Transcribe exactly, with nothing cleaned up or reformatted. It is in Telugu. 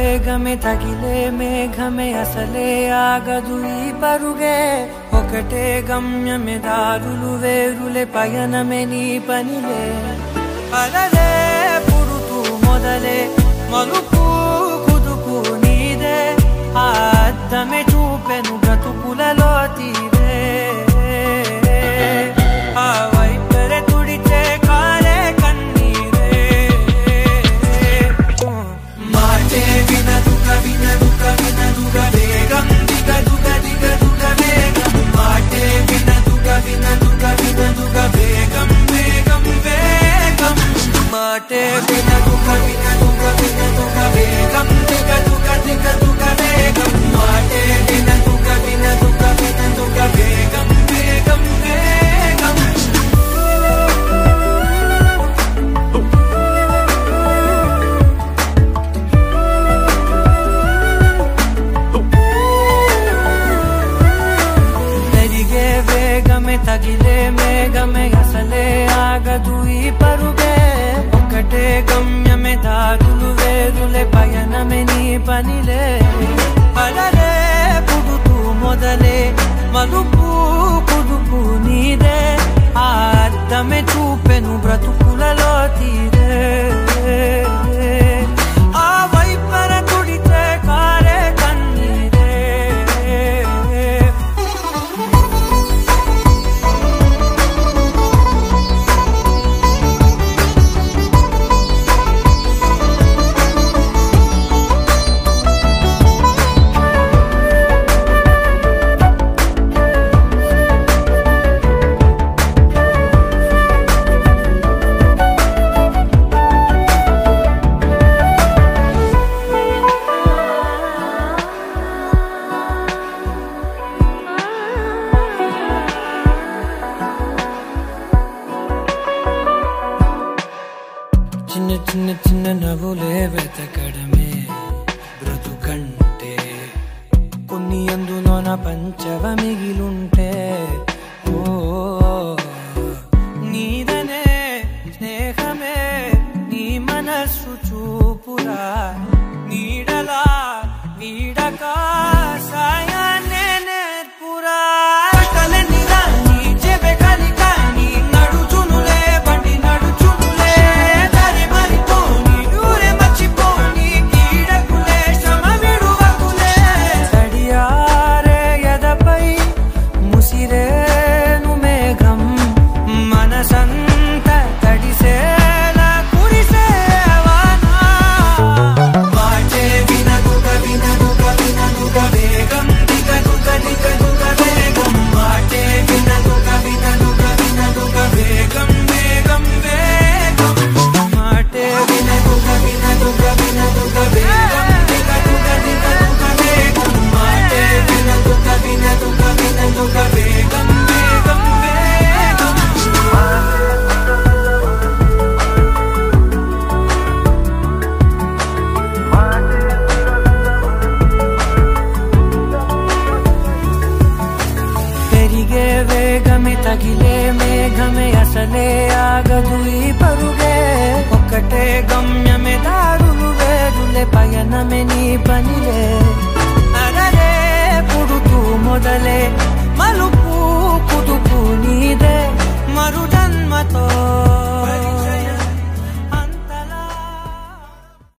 వేగమే తగిలే మేఘమే అసలే ఆగదు ఈ పరుగే ఒకటే గమ్యమే దారులు వేరులే పయనమే నీ పనిలే అలలే పుడుతూ మొదలే మలుపు కుదుపు నీదే ఆ అద్దమే చూపెను బ్రతుకులలో తీరే ఆ వైపరే తుడిచే కాలే కన్నీరే మాటే వినదుక వినదుక వినదుక వేగం దిగదుక దిగదుక వేగం మాటే వినదుక వినదుక వినదుక వేగం వేగం వేగం మాటే వినదుక వినదుక వినదుక వేగం దిగదుక దిగదుక వేగం మాటే వినదుక వినదుక వినదుక వేగం వేగం వేగం తరిగే వేగమే తగిలే మేఘమే అసలే ఆగదు ఈ పరుగే ఒకటే గమ్యమే దారులు వేరులే పయనమే నీ పనిలే అలలే పుడుతూ మొదలే మలుపు కుదుపు నీదే ఆ అద్దమే చూపెను బ్రతుకులలో తీరే ఆ వైపర తుడితే కారే కన్నీరే చిన్న చిన్న చిన్న నవ్వులే వెతకడమే బ్రతుకంటే కొన్ని అందులోన పంచవ మిగిలుంటే ఓ నీదనే స్నేహమే నీ మనస్సు చూపురా నీడలా వీడక సాయాన్నే నేర్పురా కలని రాని చెబె కలి కాని నడుచునులే బండి నడుచునులే దారి మరిపోని ఊరే మర్చిపోని కీడకులే శ్రమ విడువకులే తడియారే ఎదపై ముసిరేను మేఘం మనసంత తడిసేలా కురిసేవానా మాటే వినదుక వినదుక వినదుక వేగం దిగదుక దిగదుక వేగం మాటే వినదుక వినదుక వినదుక వేగం వేగం వేగం మాటే వినదుక వినదుక వినదుక వేగం దిగదుక దిగదుక వేగం మాటే వినదుక వినదుక వినదుక వేగం వేగం వేగం పెరిగే వేగమే తగిలే మేఘమే అసలే ఆగదు ఈ పరుగే ఒకటే గమ్యమే